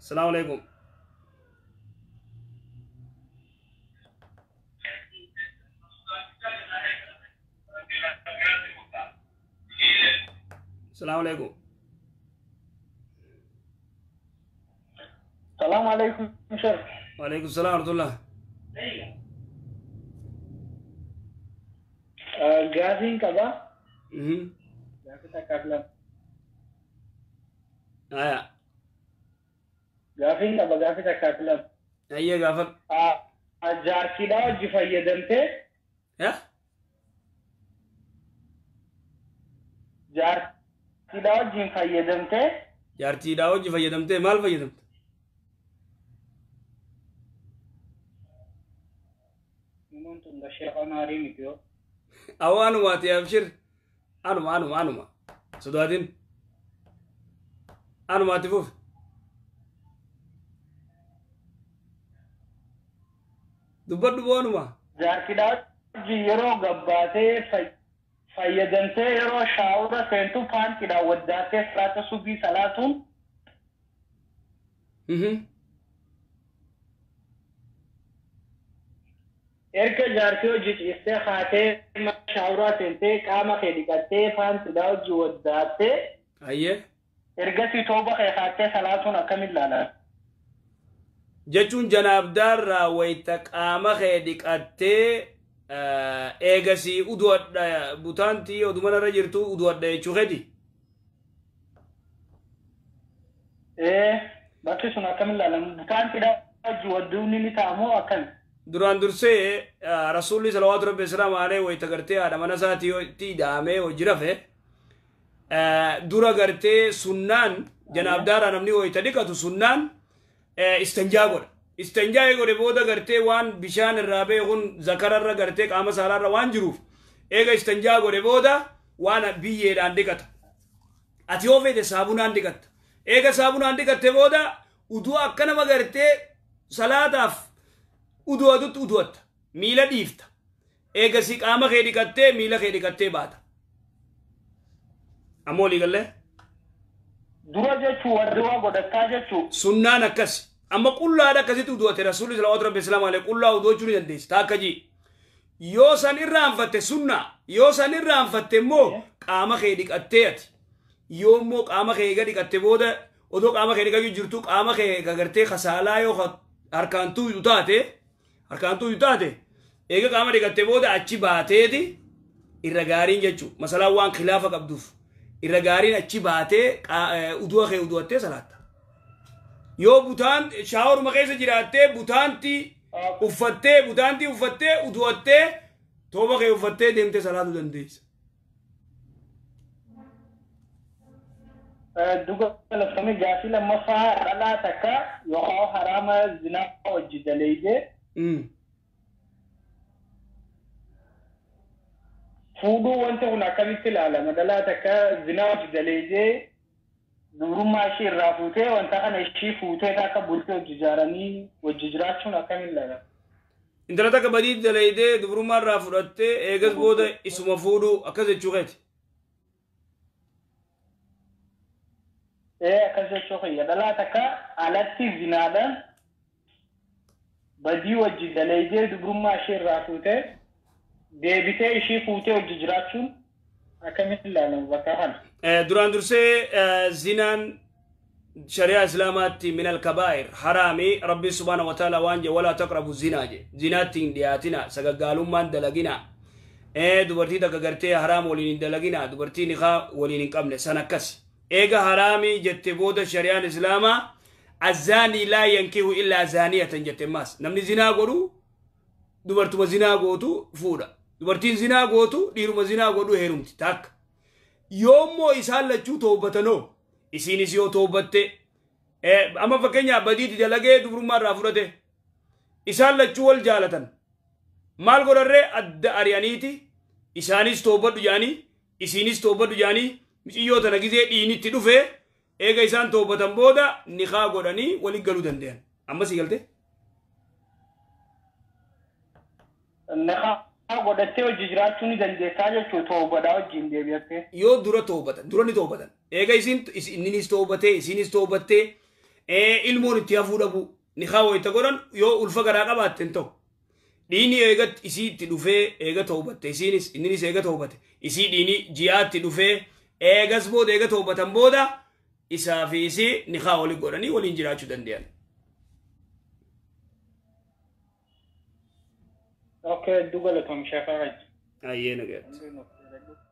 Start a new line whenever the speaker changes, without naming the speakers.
السلام عليكم. السلام عليكم.
السلام عليكم شيخ.
وعليكم السلام ورحمة الله.
جاهزين كذا؟
اها.
جاهزين تكلم. جاهزين كذا جاهزين تكلم.
أيه غافر.
جاركيدا وجفايدمته.
يا؟
جاركيدا وجفايدمته.
جارتي داوج فيدمته مال فيدمت.
ممكن تشيخ أنا ريميكيو.
أوانو ما تيابشر. أنو ما. سدوادين. أنو ما تفوف. دبوا أنو ما.
جاركيدا جيرو غباتي فايدمته يرو شاورا سنتو فان كدا وداتي صلاة صبي صلاتون. erga jaartii hojjechiistee haatee shaaworaa seentee qaama kee dhiqattee faan sidaa hojii waddaattee
Ayyee.
ergasii tooba kee haatee salaatuun akkamiin ilaalaa?
Jechuun janaabdaarraa wayita qaama kee dhiqattee eegasii uduwadha butaantii odumanarra jirtu uduwadha jechuu keeti.
Bakki sun akkamiin ilaalamu? Butaantiidha hojii wadduun ni ta'amoo akkami?
duraan dursee rasuulli salawaatu rabbi islaam alee wayita gartee haadha mana isaatti daamee hojii rafe dura gartee sunnaan janaabdaara namni wayita dhiqatu sunnaan istanjaa godha. Istanjaa godhe booda gartee waan bishaan irraa ba'e kun zakararra gartee qaama saalaarra waan jiruuf eega istanjaa godhe booda waan biyyeedhaan dhiqata. Ati yoo fedhe saabunaan dhiqatta. Eega saabunaan dhiqatte booda uduu akka nama gartee salaataaf uduwatta miila dhiifta eegasi qaama kee dhiqattee miila kee dhiqattee baata ammoo liigallee
dura jechuu wadduwaa godhattaa jechuu
sunnaan akkas amma qullaadha akkasitti uduwatte rasuulli salawaatu rabbi islaam alee qullaa uduwachuu ni dandeessi taakka jii yoo san irraanfatte sunnaa yoo san irraanfatte immoo qaama kee dhiqattee ati yoo immoo qaama kee eega dhiqatte booda odoo qaama kee dhiqachuu jirtu qaama kee gagartee kasaalaa yoo harkaantuu taate eega qaama dhiqatte booda achi baateeti irra gaariin jechuudha. Masalaan waan khilaafa qabduuf irra gaariin achi baatee uduwa kee uduwattee salaatta. Yoo butaan shaaworuma keessa jiraattee butaantii uffattee uduwattee tooba kee uffattee deemtee salaatuu dandeessa.
Duga laftamee gaafii lammaffaa dhalaa takka yookaan haraama zinaa hojii daleeyye. Fuudhuu wanta kun akkamitti ilaalama? Dhalaa takka zinaa hojii daleeyye dubrummaa ishee irraa fuutee wanta kana ishee fuutee akka bultee hojii ijaaranii hojii jiraachuun akkamiin ilaalama?
Intala takka badii daleeydee dubrummaa irraa fudhattee eegas booda isuma fuudhuu akkas jechuu keeti.
Akkas jechuu keeyya dhalaa takka alatti zinaadhaan badii hojii daleeydee dubrummaa ishee irraa fuutee deebitee ishee fuutee hojii jiraachuun akkamitti ilaalamu bakka kana?
duraan dursee zinaan shari'aa islaamaatti min alkabaa'ir haraami rabbi subhaanahu wa ta'ala waan jedhe walaa taqrabu zinaa jedhe zinaatti hin dhiyaatina sagaggaalummaan dalagina dubartii takka gartee haraam waliin hin dalagina dubartii niqaa waliin hin qabne san akkasi eega haraami jette booda shari'aan islaamaa الزاني لا ينكه إلا زانية جت ماس نمني زنا قولو دبرتو زنا قوتو فودا دبرتين زنا قوتو ديرو زنا قولو هيرمتي تاك يوم مو إسال لجو توبتنو إسيني سيو توبته أما فكينيا بديت جلقه دبرو مرة فرده إسال لجو والجالتن مال قرر أد أريانيتي إسانيس توبت جاني إسينيس توبت جاني مش يو تناقيزي إيني تدوفه eega isaan toobatan booda niqaa godhanii waliin galuu danda'an amma si galte
niqaa godhattee hojii jiraachuu ni dandeessaa jechuudha toobadhaa wajjin deebi'attee
yoo dura ni toobatan eega isinis toobattee ilmoon itti hafuu dhabu nikaa wayita godhan yoo ulfa garaa qabaatten ta'u dhiini eegat isii itti dhufee eega tawbatte isiinis inninis eega tawbate isii dhiini ji'aatti dhufee eegas booda eega tawbatan booda isaa fi isii nikaa wali godhanii waliin jiraachuu danda'an.
Okay, duga la tom shafaraj.
Ayyee nageet.